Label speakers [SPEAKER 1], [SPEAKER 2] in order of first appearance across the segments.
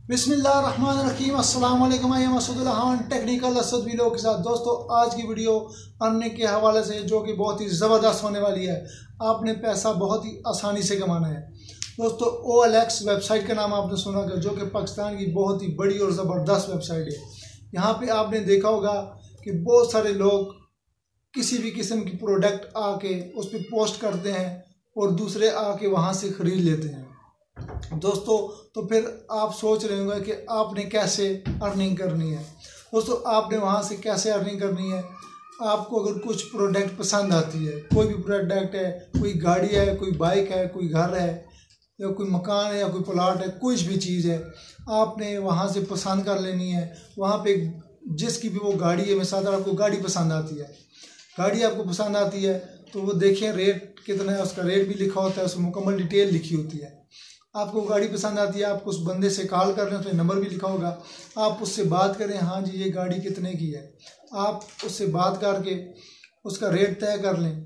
[SPEAKER 1] बिस्मिल्लाहिर्रहमानिर्रहीम अस्सलाम वालेकुम। मैं मसूद खान टेक्निकल असद वीडियो के साथ। दोस्तों आज की वीडियो अर्निंग के हवाले से जो कि बहुत ही ज़बरदस्त होने वाली है। आपने पैसा बहुत ही आसानी से कमाना है। दोस्तों OLX वेबसाइट का नाम आपने सुना होगा, जो कि पाकिस्तान की बहुत ही बड़ी और ज़बरदस्त वेबसाइट है। यहाँ पे आपने देखा होगा कि बहुत सारे लोग किसी भी किस्म की प्रोडक्ट आके उस पर पोस्ट करते हैं और दूसरे आके वहाँ से ख़रीद लेते हैं। दोस्तों तो फिर आप सोच रहे होंगे कि आपने कैसे अर्निंग करनी है। दोस्तों आपने वहाँ से कैसे अर्निंग करनी है। आपको अगर कुछ प्रोडक्ट पसंद आती है, कोई भी प्रोडक्ट है, कोई गाड़ी है, कोई बाइक है, कोई घर है या कोई मकान है या कोई प्लाट है, कुछ भी चीज़ है, आपने वहाँ से पसंद कर लेनी है। वहाँ पे जिसकी भी वो गाड़ी है, मिसाल आपको गाड़ी पसंद आती है, गाड़ी आपको पसंद आती है तो वो देखें रेट कितना है, उसका रेट भी लिखा होता है, उसमें मुकम्मल डिटेल लिखी होती है। आपको गाड़ी पसंद आती है, आप उस बंदे से कॉल कर लें, उसमें नंबर भी लिखा होगा, आप उससे बात करें, हाँ जी ये गाड़ी कितने की है, आप उससे बात करके उसका रेट तय कर लें।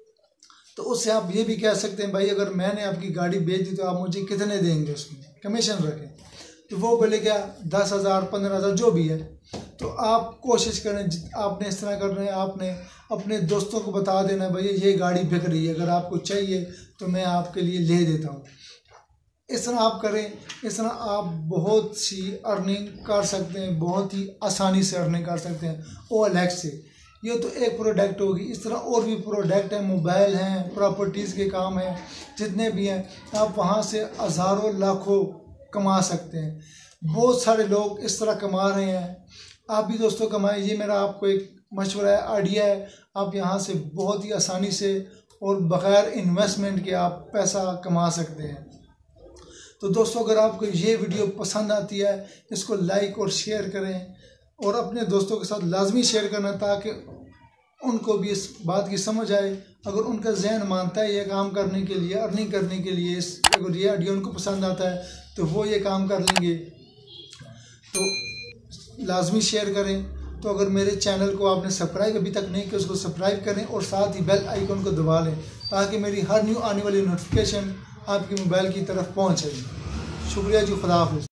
[SPEAKER 1] तो उससे आप ये भी कह सकते हैं भाई अगर मैंने आपकी गाड़ी बेच दी तो आप मुझे कितने देंगे, उसमें कमीशन रखें। तो वो बोले क्या 10,000 15,000 जो भी है। तो आप कोशिश करें, आपने इस तरह करना है, आपने अपने दोस्तों को बता देना है भैया ये गाड़ी बिक रही है, अगर आपको चाहिए तो मैं आपके लिए ले देता हूँ। इस तरह आप करें, इस तरह आप बहुत सी अर्निंग कर सकते हैं, बहुत ही आसानी से अर्निंग कर सकते हैं OLX से। ये तो एक प्रोडक्ट होगी, इस तरह और भी प्रोडक्ट हैं, मोबाइल हैं, प्रॉपर्टीज़ के काम हैं, जितने भी हैं आप वहाँ से हज़ारों लाखों कमा सकते हैं। बहुत सारे लोग इस तरह कमा रहे हैं, आप भी दोस्तों कमाएं। ये मेरा आपको एक मशवरा है, आइडिया है। आप यहाँ से बहुत ही आसानी से और बग़ैर इन्वेस्टमेंट के आप पैसा कमा सकते हैं। तो दोस्तों अगर आपको ये वीडियो पसंद आती है, इसको लाइक और शेयर करें और अपने दोस्तों के साथ लाजमी शेयर करना, ताकि उनको भी इस बात की समझ आए। अगर उनका जहन मानता है ये काम करने के लिए, अर्निंग करने के लिए, अगर ये आइडिया उनको पसंद आता है तो वो ये काम कर लेंगे। तो लाजमी शेयर करें। तो अगर मेरे चैनल को आपने सब्सक्राइब अभी तक नहीं किया, उसको सब्सक्राइब करें और साथ ही बेल आइकन को दबा लें, ताकि मेरी हर न्यू आने वाली नोटिफिकेशन आपके मोबाइल की तरफ पहुँच जाए। शुक्रिया जी, खुदा हाफिज़।